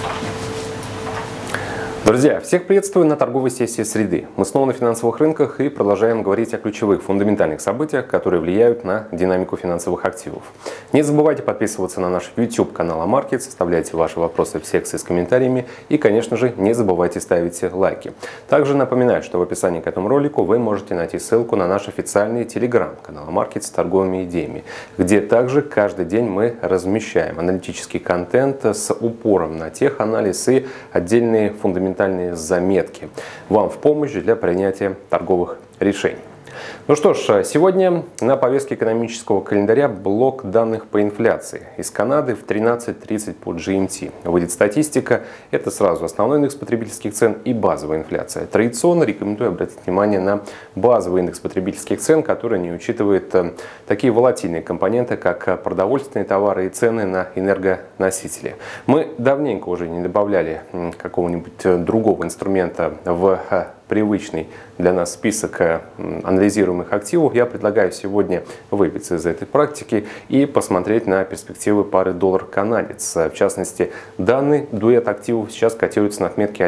Друзья, всех приветствую на торговой сессии среды. Мы снова на финансовых рынках и продолжаем говорить о ключевых фундаментальных событиях, которые влияют на динамику финансовых активов. Не забывайте подписываться на наш YouTube канал Амаркетс, оставляйте ваши вопросы в секции с комментариями и, конечно же, не забывайте ставить лайки. Также напоминаю, что в описании к этому ролику вы можете найти ссылку на наш официальный телеграм-канал Амаркетс с торговыми идеями, где также каждый день мы размещаем аналитический контент с упором на теханализ и отдельные фундаментальные заметки вам в помощь для принятия торговых решений. Ну что ж, сегодня на повестке экономического календаря блок данных по инфляции. Из Канады в 13:30 по GMT. Выйдет статистика. Это сразу основной индекс потребительских цен и базовая инфляция. Традиционно рекомендую обратить внимание на базовый индекс потребительских цен, который не учитывает такие волатильные компоненты, как продовольственные товары и цены на энергоносители. Мы давненько уже не добавляли какого-нибудь другого инструмента в привычный для нас список анализируемых активов. Я предлагаю сегодня выбиться из этой практики и посмотреть на перспективы пары доллар-канадец. В частности, данный дуэт активов сейчас котируется на отметке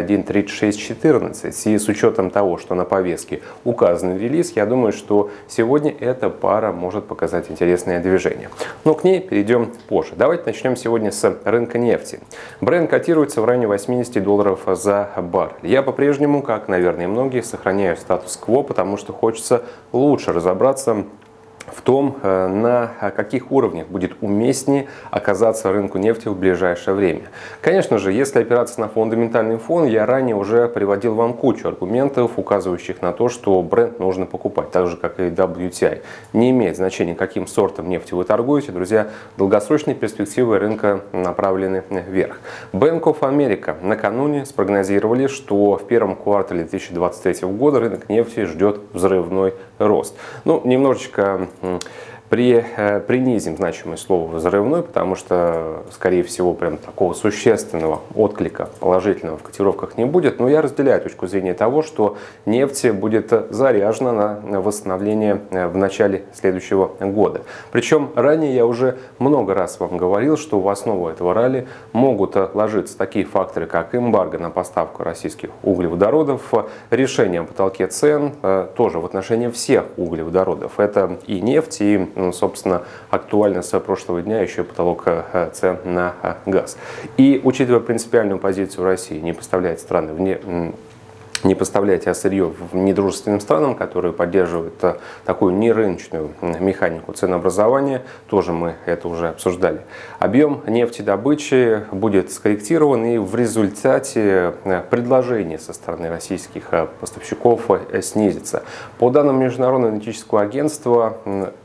1.3614. И с учетом того, что на повестке указан релиз, я думаю, что сегодня эта пара может показать интересное движение. Но к ней перейдем позже. Давайте начнем сегодня с рынка нефти. Бренд котируется в районе $80 за баррель. Я по-прежнему, как, наверное, многие, сохраняю статус-кво, потому что хочется лучше разобраться в том, на каких уровнях будет уместнее оказаться рынку нефти в ближайшее время. Конечно же, если опираться на фундаментальный фон, я ранее уже приводил вам кучу аргументов, указывающих на то, что бренд нужно покупать, так же как и WTI. Не имеет значения, каким сортом нефти вы торгуете, друзья, долгосрочные перспективы рынка направлены вверх. Bank of America накануне спрогнозировали, что в первом квартале 2023 года рынок нефти ждет взрывной рост. Ну, немножечко принизим значимое слово «взрывной», потому что, скорее всего, прям такого существенного отклика положительного в котировках не будет. Но я разделяю точку зрения того, что нефть будет заряжена на восстановление в начале следующего года. Причем ранее я уже много раз вам говорил, что в основу этого ралли могут ложиться такие факторы, как эмбарго на поставку российских углеводородов, решение о потолке цен, тоже в отношении всех углеводородов. Это и нефть, и собственно, актуально с прошлого дня еще и потолок цен на газ. И учитывая принципиальную позицию России, не поставлять сырье в недружественным странам, которые поддерживают такую нерыночную механику ценообразования, тоже мы это уже обсуждали. Объем нефтедобычи будет скорректирован, и в результате предложение со стороны российских поставщиков снизится. По данным Международного аналитического агентства,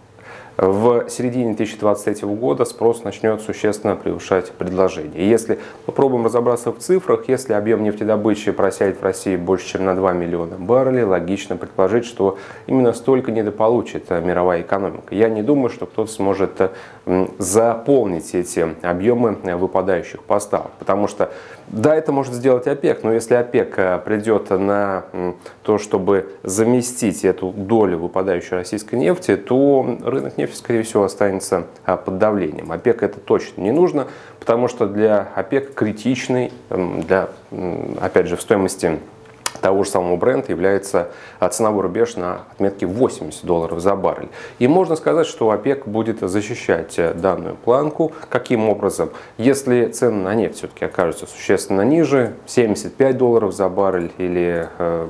в середине 2023 года спрос начнет существенно превышать предложение. Если попробуем разобраться в цифрах, если объем нефтедобычи просядет в России больше, чем на 2 миллиона баррелей, логично предположить, что именно столько недополучит мировая экономика. Я не думаю, что кто-то сможет заполнить эти объемы выпадающих поставок, потому что, да, это может сделать ОПЕК, но если ОПЕК придет на то, чтобы заместить эту долю выпадающей российской нефти, то рынок нефти, скорее всего, останется под давлением. ОПЕК это точно не нужно, потому что для ОПЕК критичной, опять же, в стоимости того же самого бренда является ценовой рубеж на отметке $80 за баррель. И можно сказать, что ОПЕК будет защищать данную планку. Каким образом? Если цены на нефть все-таки окажутся существенно ниже, $75 за баррель или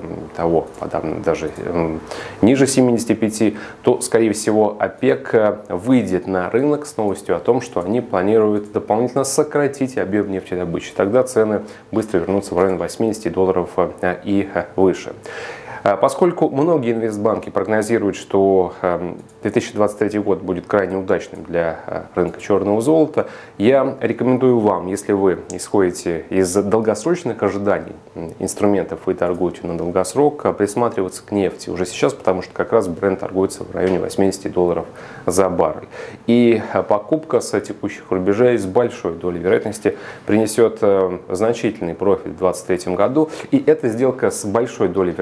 даже ниже 75, то, скорее всего, ОПЕК выйдет на рынок с новостью о том, что они планируют дополнительно сократить объем нефтедобычи. Тогда цены быстро вернутся в район $80 и выше. Поскольку многие инвестбанки прогнозируют, что 2023 год будет крайне удачным для рынка черного золота, я рекомендую вам, если вы исходите из долгосрочных ожиданий инструментов, вы торгуете на долгосрок, присматриваться к нефти уже сейчас, потому что как раз бренд торгуется в районе $80 за баррель. И покупка с текущих рубежей с большой долей вероятности принесет значительный профит в 2023 году, и эта сделка с большой долей вероятности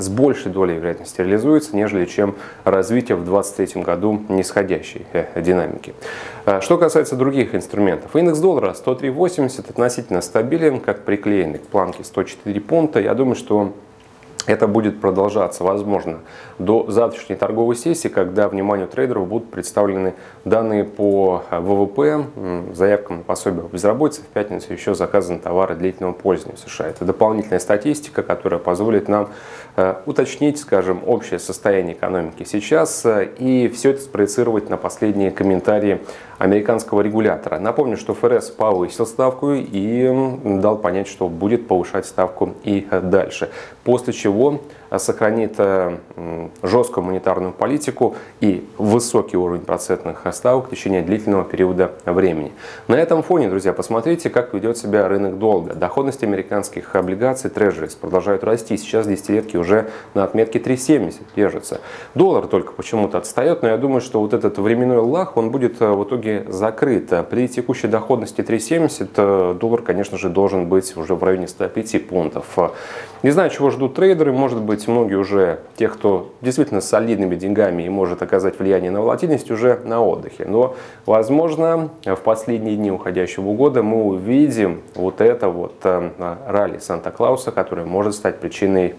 с большей долей вероятности реализуется, нежели чем развитие в 2023 году нисходящей динамики. Что касается других инструментов, индекс доллара 103.80 относительно стабилен, как приклеенный к планке 104 пункта. Я думаю, что это будет продолжаться, возможно, до завтрашней торговой сессии, когда вниманию трейдеров будут представлены данные по ВВП, заявкам на пособие по безработице. В пятницу еще заказаны товары длительного пользования в США. Это дополнительная статистика, которая позволит нам уточнить, скажем, общее состояние экономики сейчас и все это спроецировать на последние комментарии американского регулятора. Напомню, что ФРС повысил ставку и дал понять, что будет повышать ставку и дальше. После чего сохранит жесткую монетарную политику и высокий уровень процентных ставок в течение длительного периода времени. На этом фоне, друзья, посмотрите, как ведет себя рынок долга. Доходность американских облигаций Treasuries продолжают расти. Сейчас десятилетки уже на отметке 3,70 держится. Доллар только почему-то отстает, но я думаю, что вот этот временной лаг, он будет в итоге закрыт. При текущей доходности 3,70 доллар, конечно же, должен быть уже в районе 105 пунктов. Не знаю, чего ждут трейдеры. Может быть, многие уже, те, кто действительно с солидными деньгами и может оказать влияние на волатильность, уже на отдыхе. Но, возможно, в последние дни уходящего года мы увидим вот это вот ралли Санта-Клауса, которое может стать причиной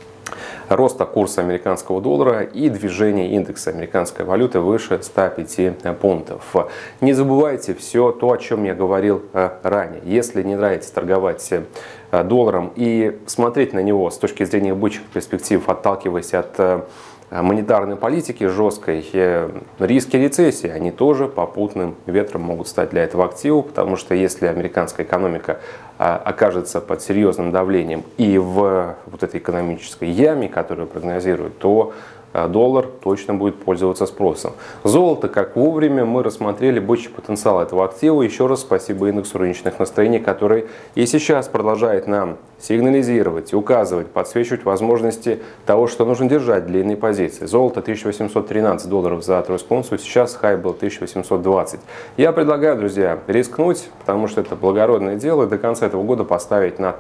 роста курса американского доллара и движения индекса американской валюты выше 105 пунктов. Не забывайте все то, о чем я говорил ранее. Если не нравится торговать долларом и смотреть на него с точки зрения бычьих перспектив, отталкиваясь от монетарной политики жесткой, риски рецессии, они тоже попутным ветром могут стать для этого активу, потому что если американская экономика окажется под серьезным давлением и в вот этой экономической яме, которую прогнозируют, то доллар точно будет пользоваться спросом. Золото, как вовремя, мы рассмотрели бычий потенциал этого актива. Еще раз спасибо индексу рыночных настроений, который и сейчас продолжает нам сигнализировать, указывать, подсвечивать возможности того, что нужно держать длинные позиции. Золото 1813 долларов за тройскую унцию, сейчас хай был 1820. Я предлагаю, друзья, рискнуть, потому что это благородное дело, и до конца этого года поставить на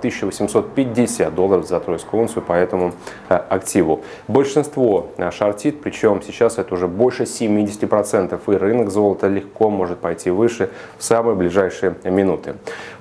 1850 долларов за тройскую унцию по этому активу. Большинство шортит, причем сейчас это уже больше 70%, и рынок золота легко может пойти выше в самые ближайшие минуты.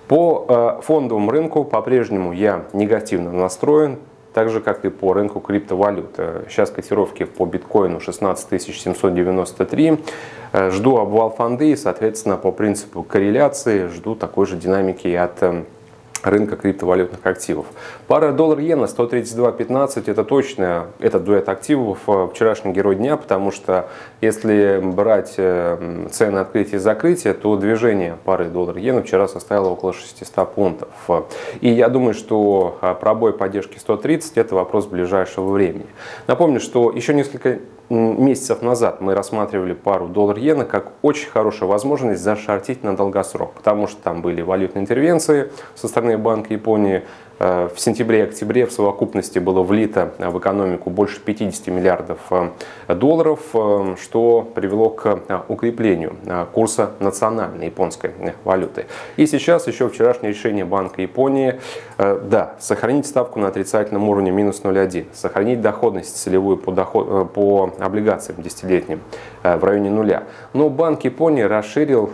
По фондовому рынку по-прежнему я негативно настроен, так же как и по рынку криптовалют. Сейчас котировки по биткоину 16 793. Жду обвал фонды и, соответственно, по принципу корреляции жду такой же динамики от рынка криптовалютных активов. Пара доллар-иена 132.15, это точно этот дуэт активов вчерашний герой дня, потому что если брать цены открытия и закрытия, то движение пары доллар-иена вчера составило около 600 пунктов. И я думаю, что пробой поддержки 130 это вопрос ближайшего времени. Напомню, что еще несколько месяцев назад мы рассматривали пару доллар-иена как очень хорошую возможность зашортить на долгосрок, потому что там были валютные интервенции со стороны Банка Японии. В сентябре и октябре в совокупности было влито в экономику больше 50 миллиардов долларов, что привело к укреплению курса национальной японской валюты. И сейчас еще вчерашнее решение Банка Японии, да, сохранить ставку на отрицательном уровне минус 0,1, сохранить доходность целевую по облигациям десятилетним в районе нуля. Но Банк Японии расширил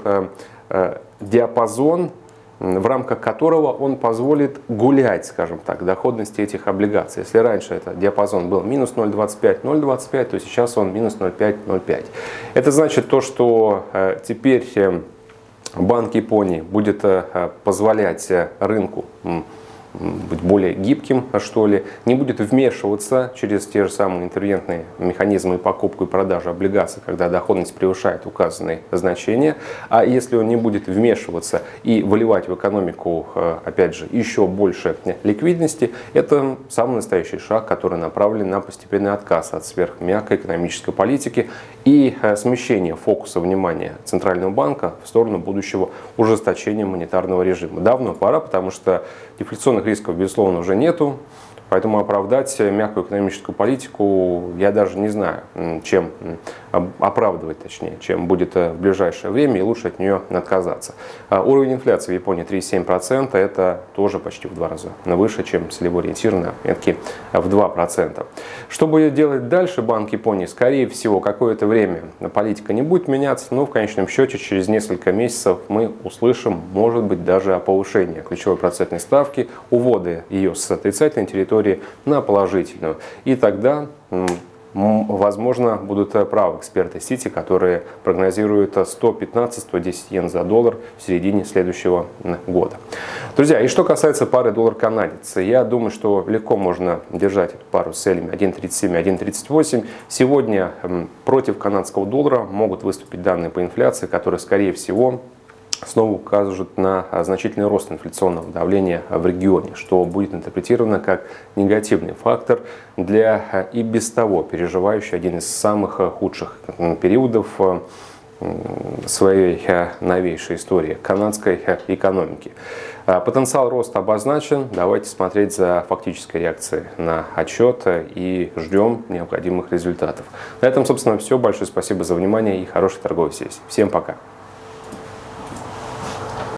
диапазон, в рамках которого он позволит гулять, скажем так, доходности этих облигаций. Если раньше этот диапазон был минус 0,25, то сейчас он минус 0,5. Это значит то, что теперь Банк Японии будет позволять рынку быть более гибким, что ли, не будет вмешиваться через те же самые интервентные механизмы покупку и продажу облигаций, когда доходность превышает указанные значения. А если он не будет вмешиваться и выливать в экономику, опять же, еще больше ликвидности, это самый настоящий шаг, который направлен на постепенный отказ от сверхмягкой экономической политики и смещение фокуса внимания Центрального банка в сторону будущего ужесточения монетарного режима. Давно пора, потому что дефляционных рисков, безусловно, уже нету. Поэтому оправдать мягкую экономическую политику я даже не знаю, чем оправдывать, точнее, чем будет в ближайшее время, и лучше от нее отказаться. Уровень инфляции в Японии 3,7%, это тоже почти в 2 раза выше, чем целево-ориентированно, отметки в 2%. Что будет делать дальше Банк Японии? Скорее всего, какое-то время политика не будет меняться, но в конечном счете через несколько месяцев мы услышим, может быть, даже о повышении ключевой процентной ставки, уводы ее с отрицательной территории на положительную. И тогда, возможно, будут правы эксперты Сити, которые прогнозируют 115-110 йен за доллар в середине следующего года. Друзья, и что касается пары доллар-канадец, я думаю, что легко можно держать эту пару с целями 1.37 и 1.38. Сегодня против канадского доллара могут выступить данные по инфляции, которые, скорее всего, снова укажут на значительный рост инфляционного давления в регионе, что будет интерпретировано как негативный фактор для и без того переживающий один из самых худших периодов своей новейшей истории канадской экономики. Потенциал роста обозначен. Давайте смотреть за фактической реакцией на отчет и ждем необходимых результатов. На этом, собственно, все. Большое спасибо за внимание и хорошей торговой сессии. Всем пока!